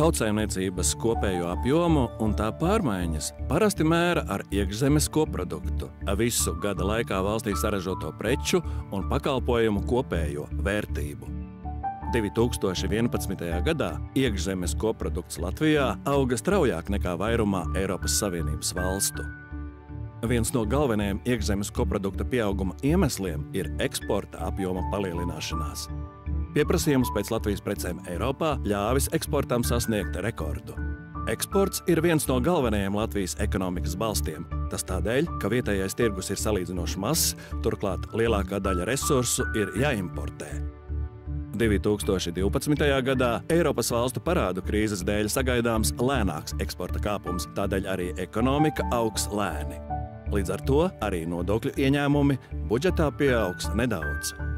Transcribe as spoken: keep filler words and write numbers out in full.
Tautsaimniecības kopējo apjomu un tā pārmaiņas parasti mēra ar iekšzemes koproduktu, visu gada laikā valstī saražoto preču un pakalpojumu kopējo vērtību. divi tūkstoši vienpadsmitajā gadā iekšzemes koprodukts Latvijā auga straujāk nekā vairumā Eiropas Savienības valstu. Viens no galvenajiem iekšzemes koprodukta pieauguma iemesliem ir eksporta apjoma palielināšanās. Pieprasījums pēc Latvijas precēm Eiropā ļāvis eksportam sasniegt rekordu. Eksports ir viens no galvenajiem Latvijas ekonomikas balstiem. Tas tādēļ, ka vietējais tirgus ir salīdzinoši mazs, turklāt lielākā daļa resursu ir jāimportē. divi tūkstoši divpadsmitajā gadā Eiropas valstu parādu krīzes dēļ sagaidāms lēnāks eksporta kāpums, tādēļ arī ekonomika augs lēni. Līdz ar to arī nodokļu ieņēmumi budžetā pieaugs nedaudz.